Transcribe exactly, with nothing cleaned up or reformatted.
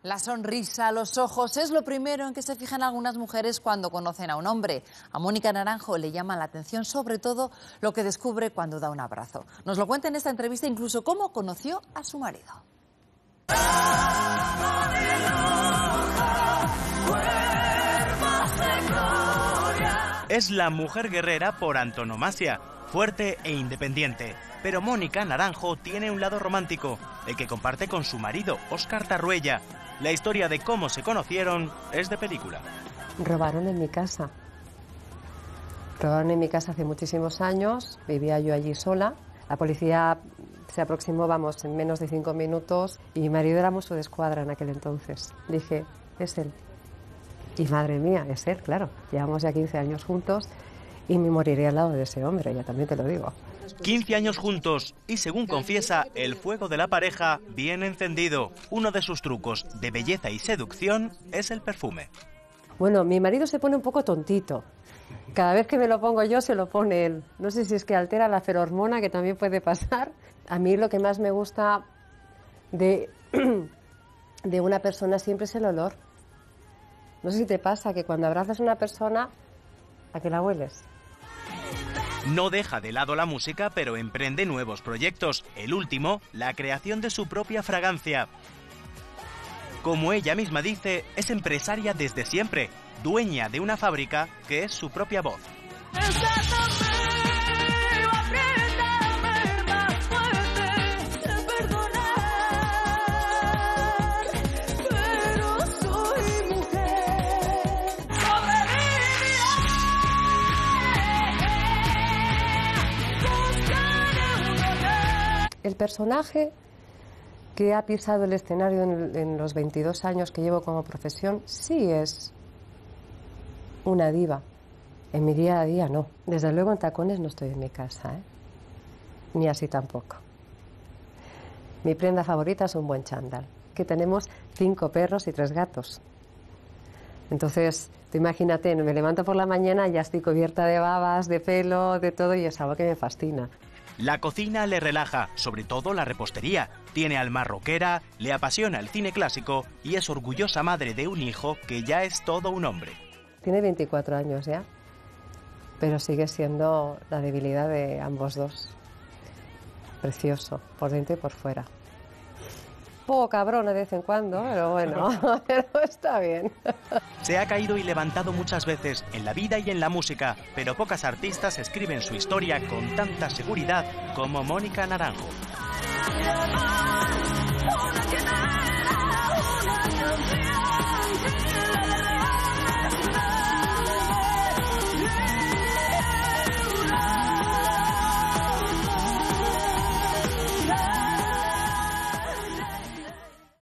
La sonrisa, los ojos, es lo primero en que se fijan algunas mujeres cuando conocen a un hombre. A Mónica Naranjo le llama la atención sobre todo lo que descubre cuando da un abrazo. Nos lo cuenta en esta entrevista incluso cómo conoció a su marido. Es la mujer guerrera por antonomasia, fuerte e independiente. Pero Mónica Naranjo tiene un lado romántico, el que comparte con su marido, Óscar Tarruella. La historia de cómo se conocieron es de película. Robaron en mi casa. Robaron en mi casa hace muchísimos años, vivía yo allí sola. La policía se aproximó, vamos, en menos de cinco minutos y mi marido era mozo de escuadra en aquel entonces. Dije, es él. Y madre mía, es él, claro. Llevamos ya quince años juntos y me moriré al lado de ese hombre, ya también te lo digo. quince años juntos y, según confiesa, el fuego de la pareja bien encendido. Uno de sus trucos de belleza y seducción es el perfume. Bueno, mi marido se pone un poco tontito. Cada vez que me lo pongo yo se lo pone él. No sé si es que altera la ferormona, que también puede pasar. A mí lo que más me gusta de, de una persona siempre es el olor. No sé si te pasa que cuando abrazas a una persona, ¿a que la hueles? No deja de lado la música, pero emprende nuevos proyectos. El último, la creación de su propia fragancia. Como ella misma dice, es empresaria desde siempre, dueña de una fábrica que es su propia voz. El personaje que ha pisado el escenario en, en los veintidós años que llevo como profesión sí es una diva. En mi día a día no. Desde luego en tacones no estoy en mi casa, ¿eh? Ni así tampoco. Mi prenda favorita es un buen chándal, que tenemos cinco perros y tres gatos. Entonces, tú imagínate, me levanto por la mañana y ya estoy cubierta de babas, de pelo, de todo, y es algo que me fascina. La cocina le relaja, sobre todo la repostería. Tiene alma rockera, le apasiona el cine clásico y es orgullosa madre de un hijo que ya es todo un hombre. Tiene veinticuatro años ya, pero sigue siendo la debilidad de ambos dos. Precioso, por dentro y por fuera. Un poco cabrón de vez en cuando, pero bueno, pero está bien. Se ha caído y levantado muchas veces en la vida y en la música, pero pocas artistas escriben su historia con tanta seguridad como Mónica Naranjo.